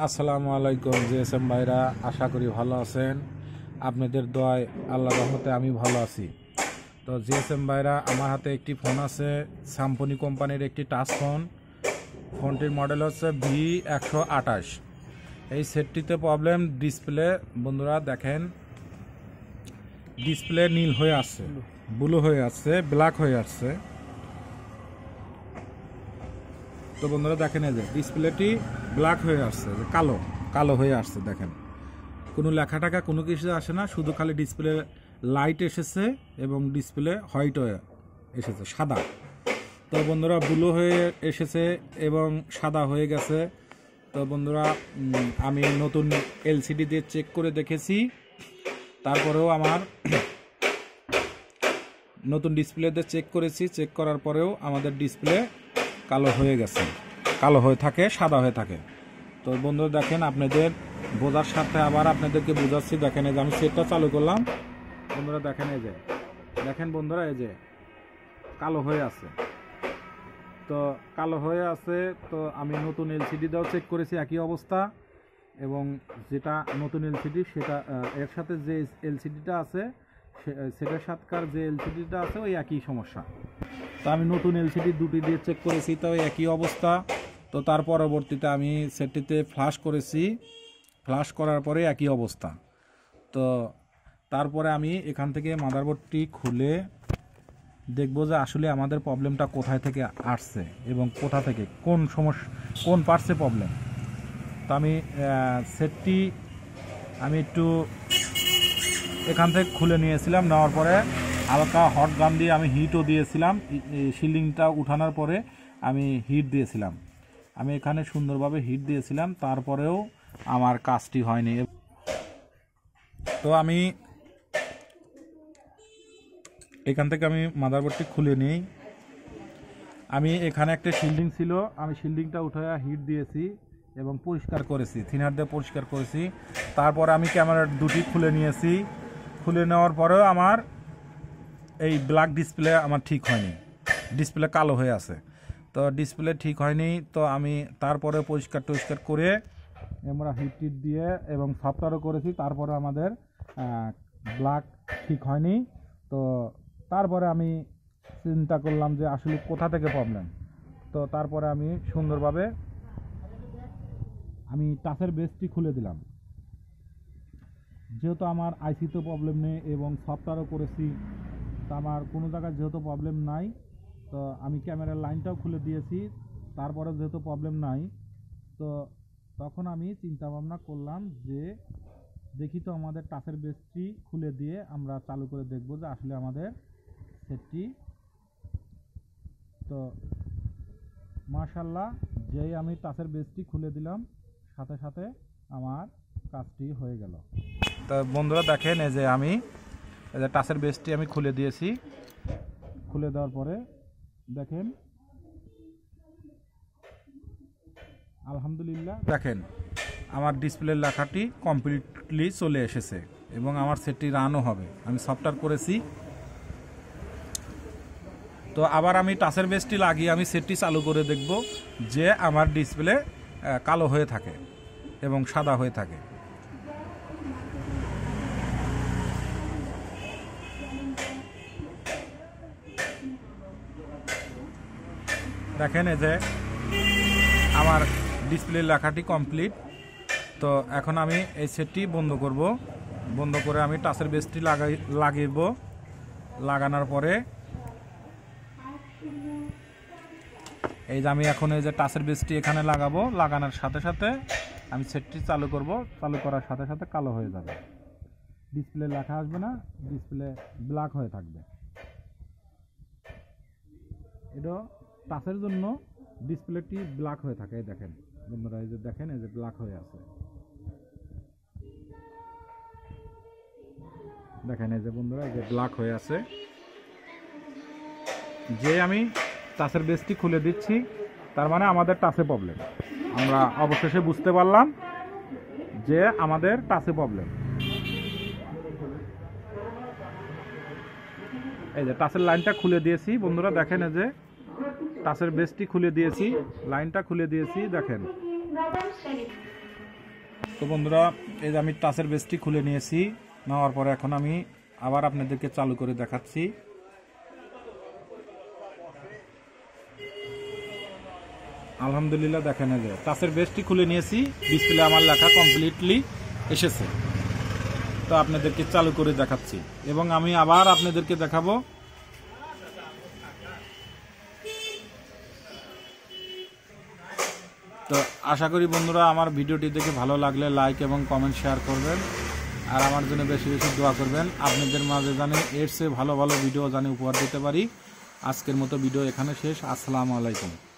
আসসালামু আলাইকুম জিএসএম ভাইরা, আশা করি ভালো আছেন। আপনাদের দোয়ায় আল্লাহর রহমতে আমি ভালো আছি। তো জিএসএম ভাইরা, আমার হাতে একটি ফোন আছে, সাম্পনি কোম্পানির একটি টাচ ফোন। ফোনটির মডেল হচ্ছে V128। এই সেটটিতে প্রবলেম ডিসপ্লে। বন্ধুরা দেখেন, ডিসপ্লে নীল হয়ে আসছে, ব্লু হয়ে আসছে, ব্ল্যাক হয়ে আসছে। তো বন্ধুরা দেখেন, এই যে ডিসপ্লেটি ব্ল্যাক হয়ে আসছে, যে কালো কালো হয়ে আসছে। দেখেন, কোনো লেখা টাকা কোনো কিছু আসে না, শুধু খালি ডিসপ্লে লাইট এসেছে এবং ডিসপ্লে হোয়াইট হয়ে এসেছে, সাদা। তো বন্ধুরা ব্লু হয়ে এসেছে এবং সাদা হয়ে গেছে। তো বন্ধুরা আমি নতুন এলসিডি দিয়ে চেক করে দেখেছি, তারপরেও আমার নতুন ডিসপ্লে দিয়ে চেক করেছি, চেক করার পরেও আমাদের ডিসপ্লে কালো হয়ে গেছে, কালো হয়ে থাকে, সাদা হয়ে থাকে। তো বন্ধুরা দেখেন, আপনাদের বোঝার সাথে আবার আপনাদেরকে বোঝাচ্ছি। দেখেন, এই যে আমি সেটটা চালু করলাম, বন্ধুরা দেখেন, এই যে দেখেন বন্ধুরা, এই যে কালো হয়ে আছে। তো কালো হয়ে আছে। তো আমি নতুন এলসিডি দিয়েও চেক করেছি, একই অবস্থা। এবং যেটা নতুন এলসিডি, সেটা এর সাথে যে এলসিডিটা আছে, সেটার সাথকার যে এলসিডিটা আছে, ওই একই সমস্যা। তো আমি নতুন এলসিডি দুটি দিয়ে চেক করেছি, তো একই অবস্থা। তো তার পরবর্তীতে আমি সেটটিতে ফ্ল্যাশ করেছি, ফ্ল্যাশ করার পরে একই অবস্থা। তো তারপরে আমি এখান থেকে মাদারবোর্ডটি খুলে দেখব যে আসলে আমাদের প্রবলেমটা কোথায় থেকে আসছে এবং কোথা থেকে কোন সমস্যা, কোন পার্টসে প্রবলেম। তো আমি সেটটি আমি একটু এখান থেকে খুলে নিয়েছিলাম, নেওয়ার পরে হালকা হট গান দিয়ে আমি হিটও দিয়েছিলাম। শিল্ডিংটা উঠানোর পরে আমি হিট দিয়েছিলাম, আমি এখানে সুন্দরভাবে হিট দিয়েছিলাম, তারপরেও আমার কাজটি হয়নি। তো আমি এখান থেকে আমি মাদারবোর্ডটি খুলে নিই। আমি এখানে একটা শিল্ডিং ছিল, আমি শিল্ডিংটা উঠে হিট দিয়েছি এবং পরিষ্কার করেছি, থিনার দিয়ে পরিষ্কার করেছি। তারপরে আমি ক্যামেরা দুটি খুলে নিয়েছি। খুলে নেওয়ার পরেও আমার এই ব্ল্যাক ডিসপ্লে আমার ঠিক হয়নি, ডিসপ্লে কালো হয়ে আছে। তো ডিসপ্লে ঠিক হয়নি। তো আমি তারপরে পরিষ্কার টরিষ্কার করে আমরা হিট টিট দিয়ে এবং সফটওয়্যারও করেছি, তারপরে আমাদের ব্ল্যাক ঠিক হয়নি। তো তারপরে আমি চিন্তা করলাম যে আসলে কোথা থেকে প্রবলেম। তো তারপরে আমি সুন্দরভাবে আমি টাচের বেসটি খুলে দিলাম, যেহেতু আমার আইসিতে প্রবলেম নেই এবং সফটওয়্যারও করেছি, তা আমার কোনো জায়গায় যেহেতু প্রবলেম নাই। তো আমি ক্যামেরার লাইনটাও খুলে দিয়েছি, তারপরে যেহেতু প্রবলেম নাই। তো তখন আমি চিন্তা ভাবনা করলাম যে দেখি তো আমাদের টাচের বেসটি খুলে দিয়ে আমরা চালু করে দেখব যে আসলে আমাদের সেটটি। তো মাশাআল্লাহ, যেই আমি টাচের বেসটি খুলে দিলাম, সাথে সাথে আমার কাজটি হয়ে গেল। তো বন্ধুরা দেখেন, এই যে আমি এই যে টাচের বেসটি আমি খুলে দিয়েছি। খুলে দেওয়ার পরে দেখেন, আলহামদুলিল্লাহ, দেখেন আমার ডিসপ্লের লেখাটি কমপ্লিটলি চলে এসেছে এবং আমার সেটটি রানও হবে। আমি সফটওয়্যার করেছি। তো আবার আমি টাচের বেসটি লাগিয়ে আমি সেটটি চালু করে দেখব যে আমার ডিসপ্লে কালো হয়ে থাকে এবং সাদা হয়ে থাকে। দেখেন, এই যে আমার ডিসপ্লের লেখাটি কমপ্লিট। তো এখন আমি এই সেটটি বন্ধ করব। বন্ধ করে আমি টাচের বেসটি লাগাইব। লাগানোর পরে এই যে আমি এখন এই যে টাচের বেসটি এখানে লাগাবো। লাগানোর সাথে সাথে আমি সেটটি চালু করব। চালু করার সাথে সাথে কালো হয়ে যাবে, ডিসপ্লে লেখা আসবে না, ডিসপ্লে ব্ল্যাক হয়ে থাকবে। এটা টাচের জন্য ডিসপ্লেটি ব্ল্যাক হয়ে থাকে। এই দেখেন বন্ধুরা, এই যে দেখেন, এই যে ব্ল্যাক হয়ে আছে। দেখেন, এই যে বন্ধুরা, এই যে ব্ল্যাক হয়ে আছে। যে আমি টাচের বেসটি খুলে দিচ্ছি, তার মানে আমাদের টাচে প্রবলেম। আমরা অবশেষে বুঝতে পারলাম যে আমাদের টাচে প্রবলেম। এই যে টাচের লাইনটা খুলে দিয়েছি বন্ধুরা, দেখেন, এই যে টাচের বেসটি খুলে দিয়েছি, লাইনটা খুলে দিয়েছি। দেখেন তো বন্ধুরা, এই যে আমি টাচের বেসটি খুলে নিয়েছি, নেওয়ার পরে এখন আমি আবার আপনাদেরকে চালু করে দেখাচ্ছি। আলহামদুলিল্লাহ, দেখেন এই যে টাচের বেসটি খুলে নিয়েছি, ডিসপ্লে আমার লেখা কমপ্লিটলি এসেছে। তো আপনাদেরকে চালু করে দেখাচ্ছি এবং আমি আবার আপনাদেরকে দেখাবো। তো আশা করি বন্ধুরা আমার ভিডিওটি দেখে ভালো লাগলে লাইক এবং কমেন্ট শেয়ার করবেন, আর আমার জন্য বেশি বেশি দোয়া করবেন। আপনাদের মাঝে জানি এর চেয়ে ভালো ভালো ভিডিও জানি উপহার দিতে পারি। আজকের মতো ভিডিও এখানে শেষ। আসসালামু আলাইকুম।